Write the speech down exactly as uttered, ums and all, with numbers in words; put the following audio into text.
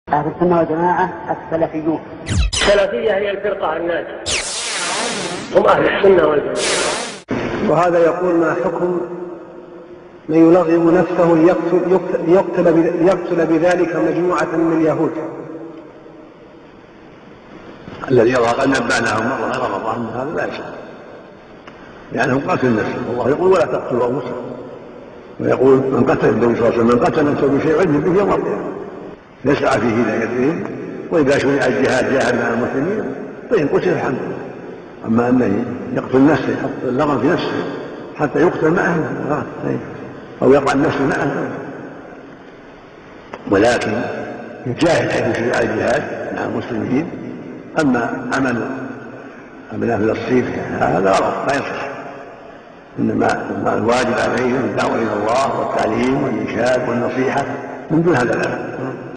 أهل السنة والجماعة السلفيون. السلفية هي الفرقة الناجية، هم أهل السنة والجماعة. وهذا يقول: ما حكم من يلغم نفسه ليقتل, يقتل, ليقتل بذلك مجموعة من اليهود؟ الذي يرى قد نبأناهم مرة غير مرة أن هذا لا يصح، لأنهم قتل نفسه. الله يقول: ولا تقتلوا أنفسكم، ويقول: من قتل النبي صلى الله عليه وسلم من قتل نفسه بشيء علم به يوم القيامة يسعى فيه إلى يدهم، وإذا شرع الجهاد جاهد مع المسلمين فإن قتل الحمد لله. أما أنه يقتل نفسه يحط اللغم في نفسه حتى يقتل معه أو يقع النفس معه، ولكن يجاهد حيث شرع الجهاد مع المسلمين. أما عمل أبناء الصيف هذا غلط لا يصح، إنما الواجب عليه الدعوة إلى الله والتعليم والإرشاد والنصيحة من دون هذا.